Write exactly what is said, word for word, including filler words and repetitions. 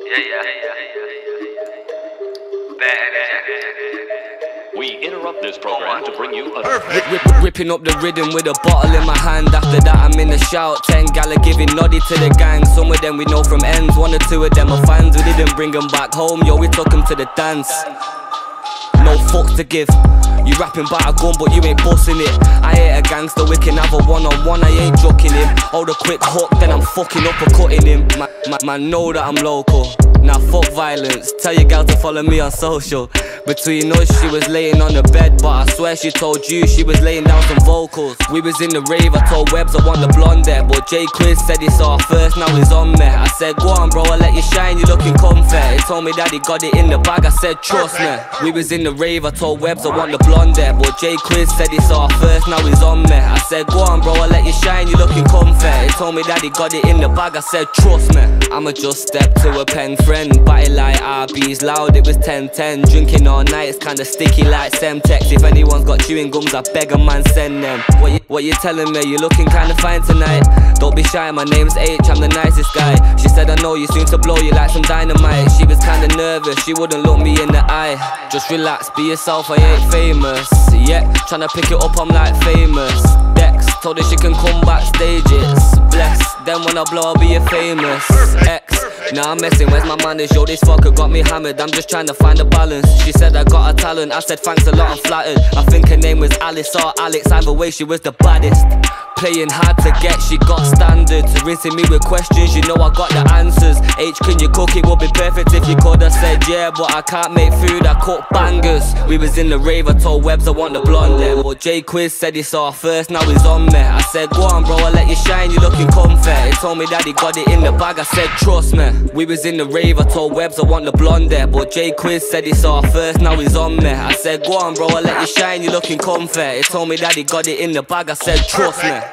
Yeah, yeah, yeah. We interrupt this program to bring you a Rip, rip, ripping up the rhythm with a bottle in my hand. After that I'm in the shout. Ten gala giving noddy to the gang. Some of them we know from ends. One or two of them are fans. We didn't bring them back home. Yo, we took them to the dance. No fucks to give. You rapping about a gun but you ain't busting it. I ain't a gangster, we can have a one-on-one. I ain't joking him. Hold a quick hook, then I'm fucking up or cutting him. Man, man, man know that I'm local. Now fuck violence. Tell your gal to follow me on social. Between us she was laying on the bed, but I swear she told you she was laying down some vocals. We was in the rave, I told Webbs I want the blonde there, but J Quiz said he saw her first, now he's on me. I said go on bro, I'll let you shine, you looking comfy. He told me that he got it in the bag, I said trust me. We was in the rave, I told Webbs I want the blonde there, but J Quiz said he saw her first, now he's on me. I said go on bro, I'll let you shine, you looking comfy. He told me that he got it in the bag, I said trust me. I'ma just step to a pen friend, body like R B's loud, it was ten ten. Drinking all night, it's kinda sticky like Semtex. If anyone's got chewing gums, I beg a man send them. What you, what you telling me? You looking kinda fine tonight. Don't be shy, my name's H, I'm the nicest guy. She said I know you soon to blow you like some dynamite. She was kinda nervous, she wouldn't look me in the eye. Just relax, be yourself, I ain't famous. Yeah, tryna pick it up, I'm like famous. Dex, told her she can come backstage, it's blessed. Then when I blow, I'll be a famous X. Nah, I'm messing, where's my manners? Yo, this fucker got me hammered, I'm just trying to find a balance. She said I got a talent, I said thanks a lot, I'm flattered. I think her name was Alice or Alex, either way she was the baddest. Playing hard to get, she got standards. Rinsing me with questions, you know I got the answers. H, can you cook? It would be perfect if you could. I said yeah, but I can't make food, I cook bangers. We was in the rave, I told Webbs I want the blonde there, but J Quiz said he saw her first, now he's on me. I said go on bro, I'll let you shine, you looking comfy. He told me that he got it in the bag, I said trust me. We was in the rave, I told Webbs I want the blonde there, but J Quiz said he saw her first, now he's on me. I said go on bro, I'll let you shine, you looking comfy. He told me that he got it in the bag, I said trust me.